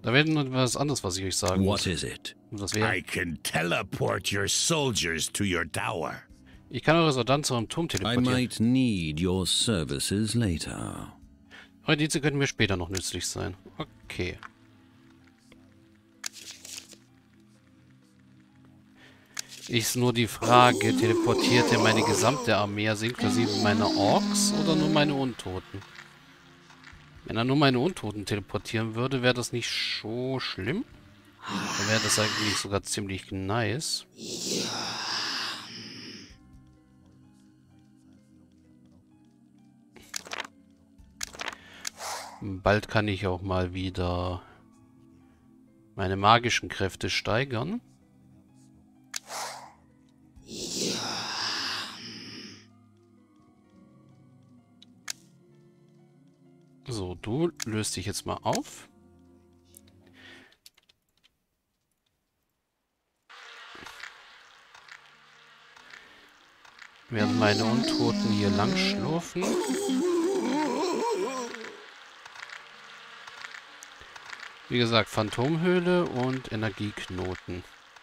Da wäre noch was anderes, was ich euch sagen muss. What is it? Und das wäre, I can teleport your soldiers to your tower. ich kann eure Soldaten zu eurem Turm I teleportieren. might need your services later. Eure Dienste könnten mir später noch nützlich sein. Okay. Ist nur die Frage, teleportiert er meine gesamte Armee, also inklusive meiner Orks oder nur meine Untoten? Wenn er nur meine Untoten teleportieren würde, wäre das nicht so schlimm. Dann wäre das eigentlich sogar ziemlich nice. Bald kann ich auch mal wieder meine magischen Kräfte steigern. So, du löst dich jetzt mal auf. Während meine Untoten hier lang schlurfen. Wie gesagt, Phantomhöhle und Energieknoten.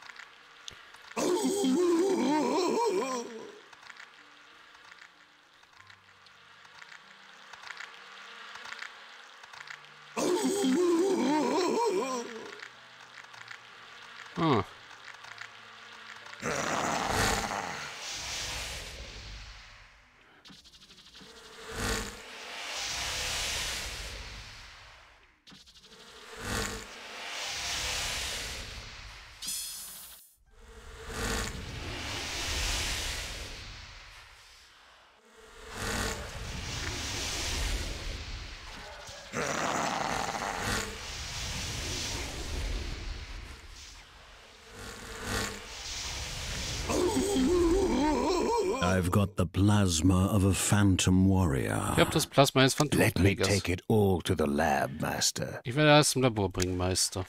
Ah. I've got the plasma of a phantom warrior. Ich habe das Plasma eines Let me Phantomkriegers. take it all to the lab, Master. Ich werde alles zum Labor bringen, Meister.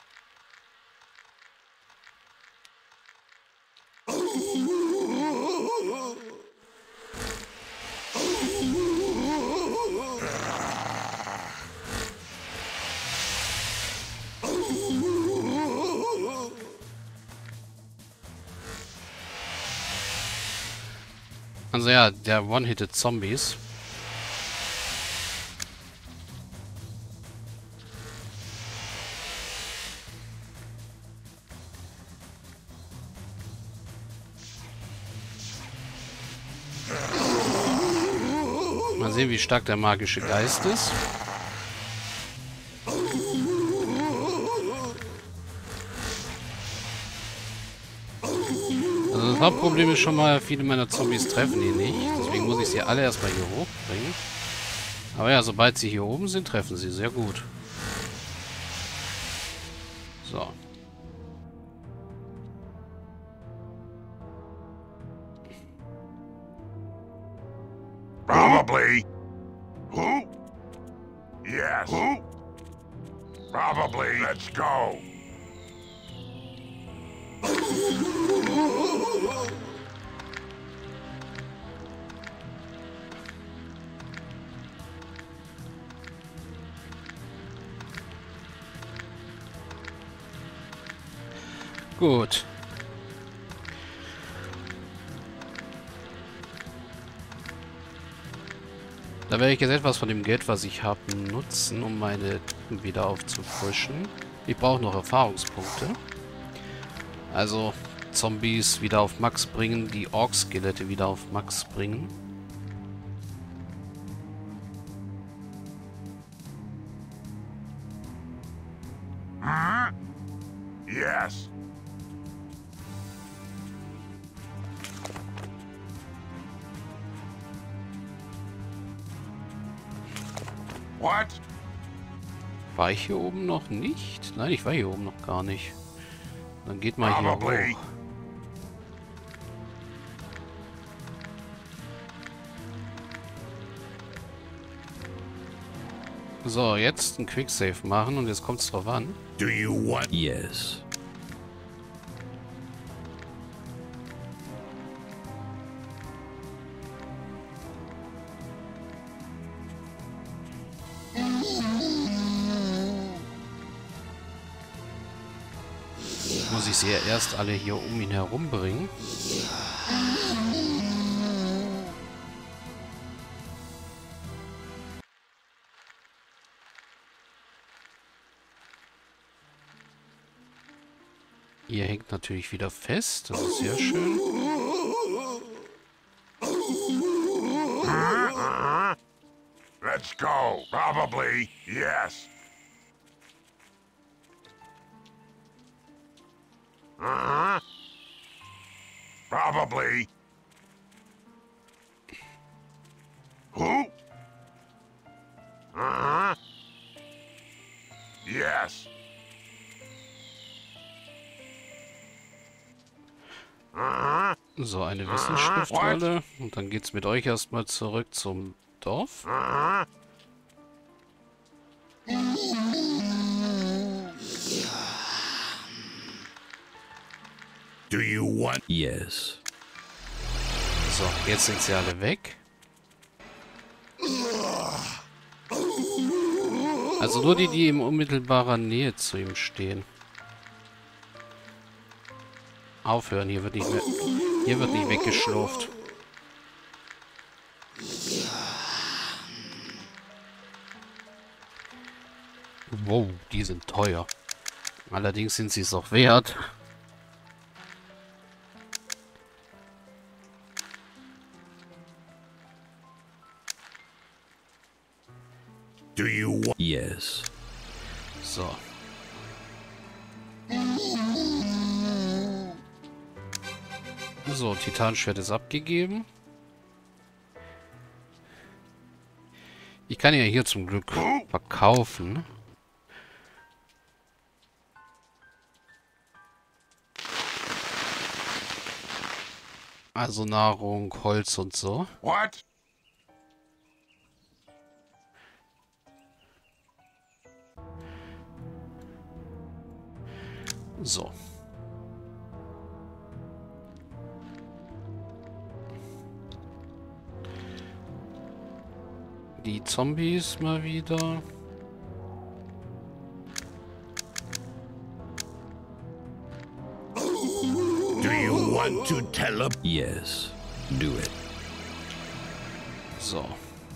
Also ja, der One-Hitted Zombies. Mal sehen, wie stark der magische Geist ist. Also das Hauptproblem ist schon mal, viele meiner Zombies treffen ihn nicht. Deswegen muss ich sie alle erstmal hier hochbringen. Aber ja, sobald sie hier oben sind, treffen sie. Sehr gut. So. Probably. Who? Yes. Who? Probably. Let's go. Gut. Da werde ich jetzt etwas von dem Geld, was ich habe, nutzen, um meine Truppen wieder aufzufrischen. Ich brauche noch Erfahrungspunkte. Also Zombies wieder auf Max bringen, die Ork-Skelette wieder auf Max bringen. Yes. What? War ich hier oben noch nicht? Nein, ich war hier oben noch gar nicht. Dann geht mal hier Probably. hoch. So, jetzt ein Quicksave machen und jetzt kommt es drauf an. Do you want... Yes. muss ich sie ja erst alle hier um ihn herum bringen. Ihr hängt natürlich wieder fest. Das ist sehr schön. Let's go. Probably, yes. Probably. Who? Yes. So, eine Wissensschriftrolle. Und dann geht's mit euch erstmal zurück zum Dorf. Do you want... Yes. So, jetzt sind sie alle weg. Also nur die, die in unmittelbarer Nähe zu ihm stehen. Aufhören, hier wird nicht mehr... Hier wird nicht weggeschlurft. Wow, die sind teuer. Allerdings sind sie es auch wert. Do you want... Yes. So. So, Titanschwert ist abgegeben. Ich kann ja hier zum Glück verkaufen. Also Nahrung, Holz und so. What? So. Die Zombies mal wieder. Do you want to tell a... Yes. Do it. So.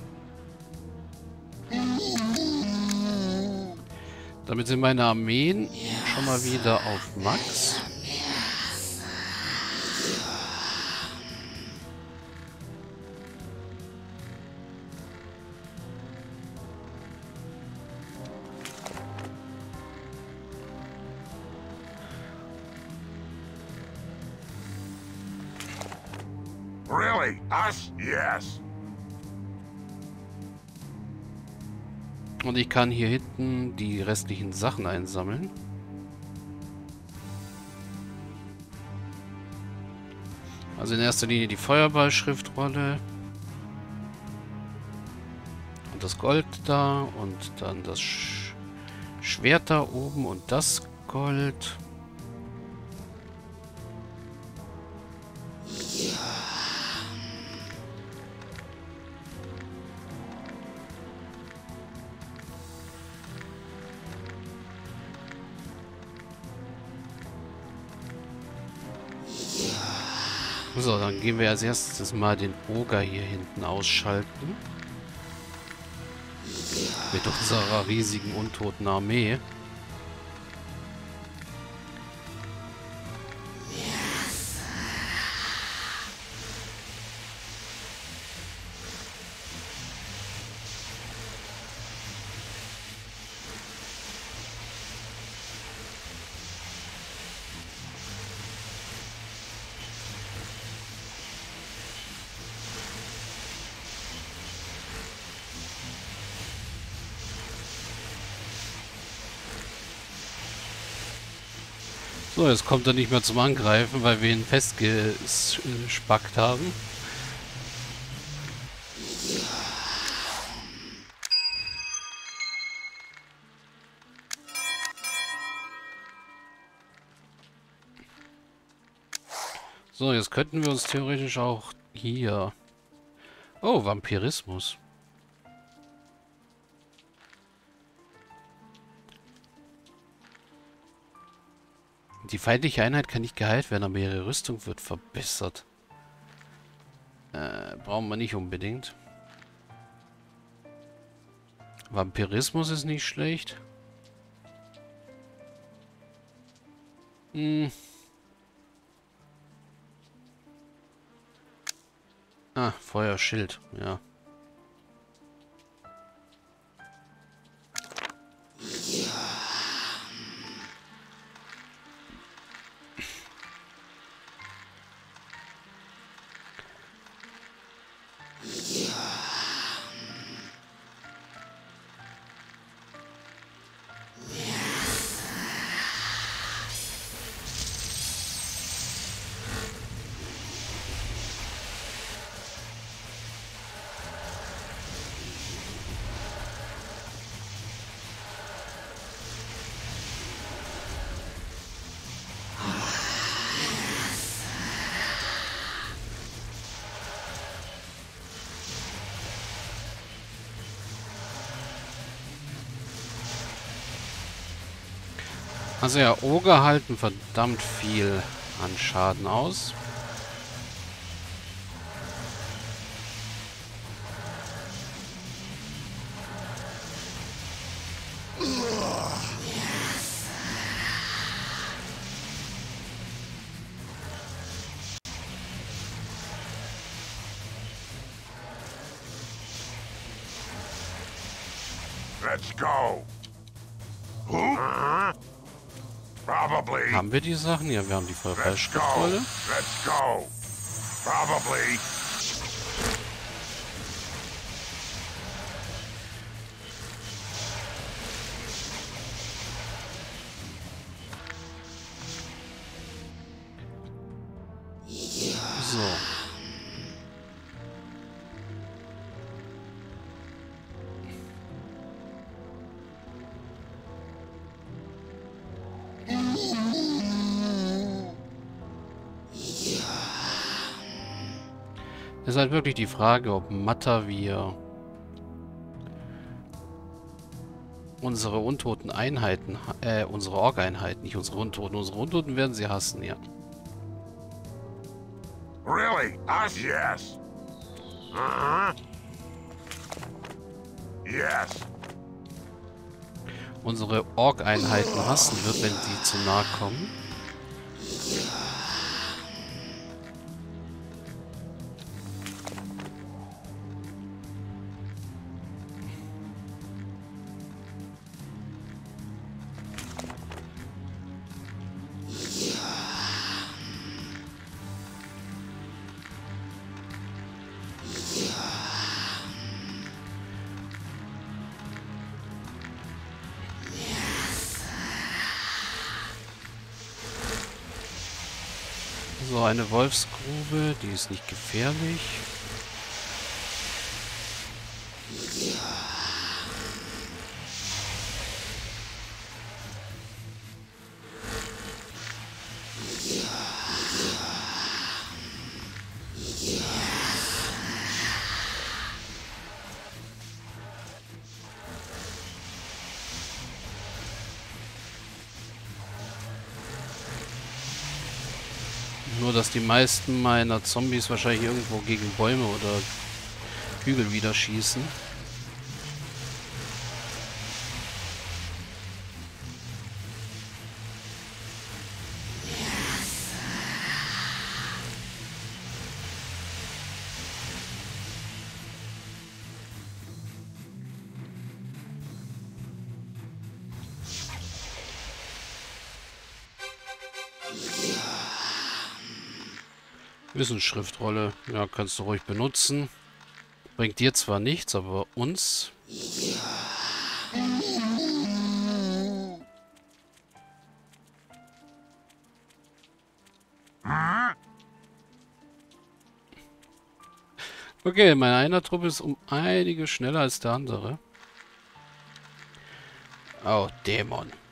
Damit sind meine Armeen schon mal wieder auf Max. Really? Us? Yes. Und ich kann hier hinten die restlichen Sachen einsammeln. Also in erster Linie die Feuerballschriftrolle. Und das Gold da. Und dann das Schwert da oben und das Gold. So, dann gehen wir als erstes mal den Oger hier hinten ausschalten. Mit unserer riesigen untoten Armee. So, jetzt kommt er nicht mehr zum Angreifen, weil wir ihn festgespackt haben. So, jetzt könnten wir uns theoretisch auch hier... Oh, Vampirismus. Die feindliche Einheit kann nicht geheilt werden, aber ihre Rüstung wird verbessert. Brauchen wir nicht unbedingt. Vampirismus ist nicht schlecht. Ah, Feuerschild, ja. Also ja, Oger halten verdammt viel an Schaden aus. Let's go. Who? Probably. Haben wir die Sachen? Ja, wir haben die Let's go. Feuerfallschriftrolle. Let's go. Probably. So. Es ist halt wirklich die Frage, ob Matavir unsere untoten Einheiten, unsere Ork-Einheiten, nicht unsere Untoten. Unsere Untoten werden sie hassen, ja. Really? Us? Yes. Yes. Unsere Ork-Einheiten hassen wird, wenn sie zu nahe kommen. So, eine Wolfsgrube, die ist nicht gefährlich. Nur, dass die meisten meiner Zombies wahrscheinlich irgendwo gegen Bäume oder Hügel wieder schießen. Wissensschriftrolle. Ja, kannst du ruhig benutzen. Bringt dir zwar nichts, aber uns. Okay, mein einer Trupp ist um einige schneller als der andere. Oh, Dämon.